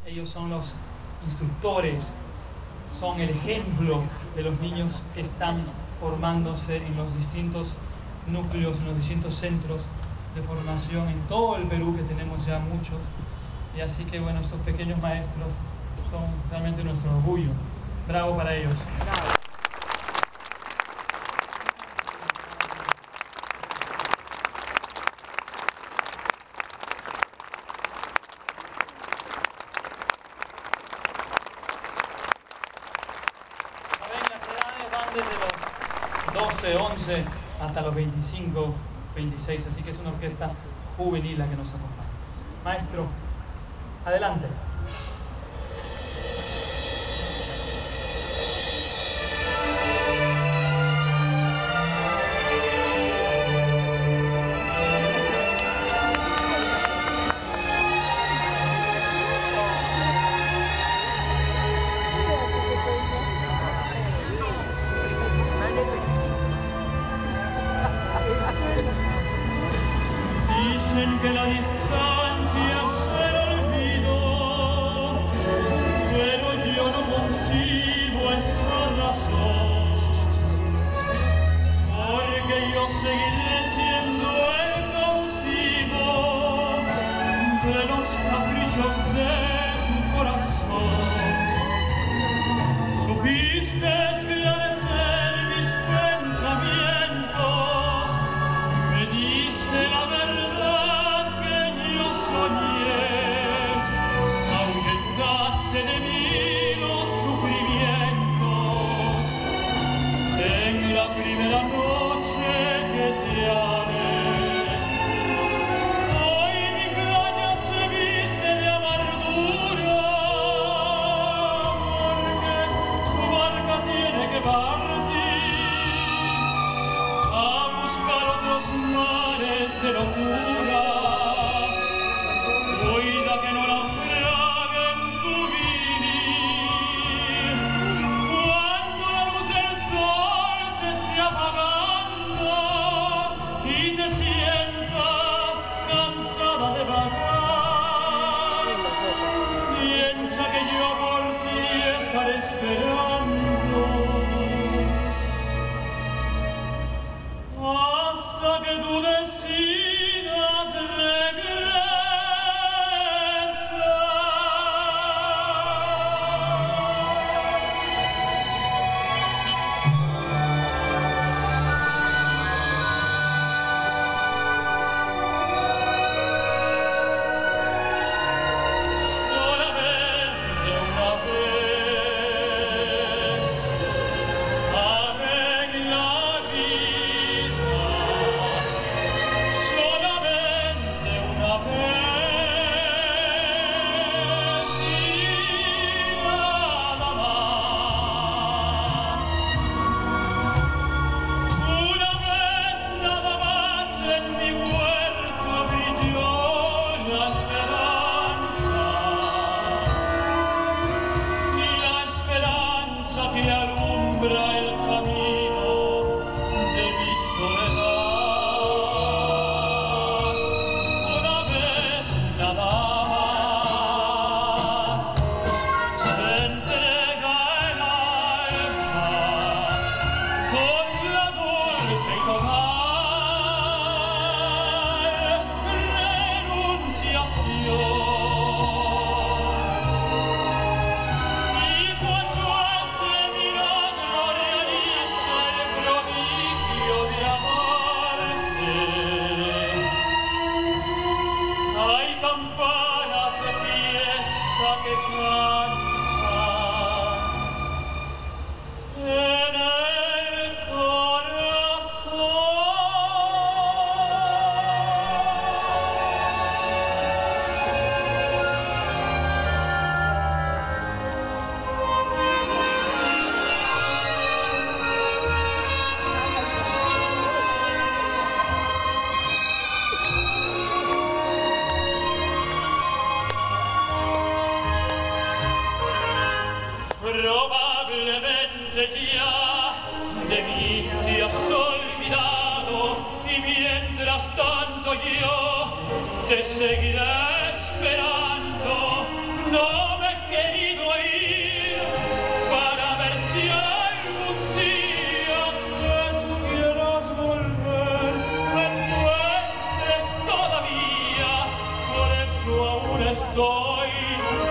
Ellos son los instructores, son el ejemplo de los niños que están formándose en los distintos núcleos, en los distintos centros de formación en todo el Perú, que tenemos ya muchos. Y así que bueno, estos pequeños maestros son realmente nuestro orgullo. Bravo para ellos. Bravo. Desde los 12, 11 hasta los 25, 26, así que es una orquesta juvenil la que nos acompaña. Maestro, adelante. Dicen que la distancia es el olvido, pero yo no concibo esa razón, porque yo seguiré siendo el cautivo de los caprichos de su corazón. Supiste esclarecer mis pensamientos, me diste la verdad que yo soñé, ahuyentaste de mí los sufrimientos en la primera noche que te amé. Hoy mi playa se viste de amargura, porque tu barca tiene que partir a buscar otros mares de locura. Cuida que no naufraguen tu vivir. Cuando la luz del sol se esté apagando y te sientas cansada de vagar, piensa que yo por ti estaré esperando hasta que tú decidas regresar. Solamente una vez amé en la vida, solamente una vez y nada más. Una vez nada más en mi huerto brilló la esperanza que alumbra el camino de mi soledad. Una vez nada más se entrega el alma con la dulce y total renunciación. Y cuando ese milagro realiza el prodigio de amarse, hay campanas de fiesta que cantan en el corazón. Probablemente ya de mí te has olvidado, y mientras tanto yo te seguiré esperando. No yo aún estoy